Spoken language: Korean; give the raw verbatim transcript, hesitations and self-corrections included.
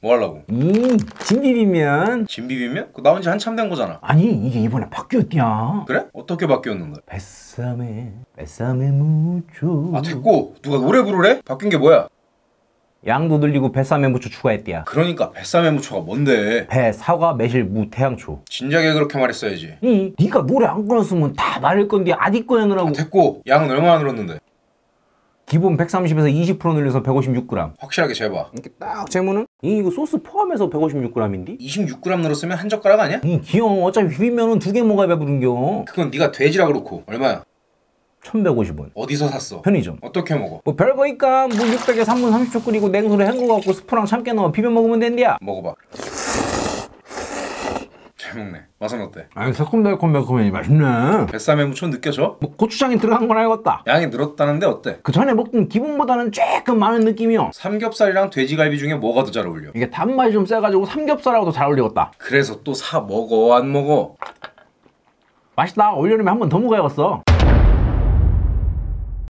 뭐 하려고? 음, 진비빔면. 진비빔면? 그거 나온 지 한참 된 거잖아. 아니, 이게 이번에 바뀌었냐? 그래? 어떻게 바뀌었는데? 뱃삼에 뱃삼에 무초. 아 됐고, 누가 노래 부르래? 바뀐 게 뭐야? 양도 늘리고 뱃삼에 무초 추가했대야. 그러니까 뱃삼의 무초가 뭔데? 배, 사과, 매실, 무, 태양초. 진작에 그렇게 말했어야지. 이, 네가 노래 안 끊었으면 다 말할 건데 아디 거 해놓으라고. 아, 됐고, 양은 얼마나 늘었는데? 기본 백삼십에서 이십 퍼센트 늘려서 백오십육 그램. 확실하게 재봐. 이렇게 딱 재면은 이 이거 소스 포함해서 백오십육 그램인데? 이십육 그램 늘었으면 한 젓가락 아니야? 이 귀여워. 어차피 비빔면은 두 개 먹어야 배부른겨. 그건 네가 돼지라 그렇고. 얼마야? 천백오십 원. 어디서 샀어? 편의점. 어떻게 먹어? 뭐 별거니까 물 육백에 삼 분 삼십 초 끓이고 냉수로 헹궈갖고 스프랑 참깨 넣어 비벼 먹으면 된대야. 먹어봐. 잘 먹네. 맛은 어때? 아니 새콤달콤달콤해 맛있네. 뱃삼의 무초 느껴져? 뭐 고추장이 들어간 건 알겠다. 양이 늘었다는데 어때? 그 전에 먹던 기본보다는 조금 많은 느낌이요. 삼겹살이랑 돼지갈비 중에 뭐가 더 잘 어울려? 이게 단맛이 좀 세가지고 삼겹살하고도 잘 어울리겠다. 그래서 또 사 먹어 안 먹어? 맛있다. 올여름에 한 번 더 먹어야겠어.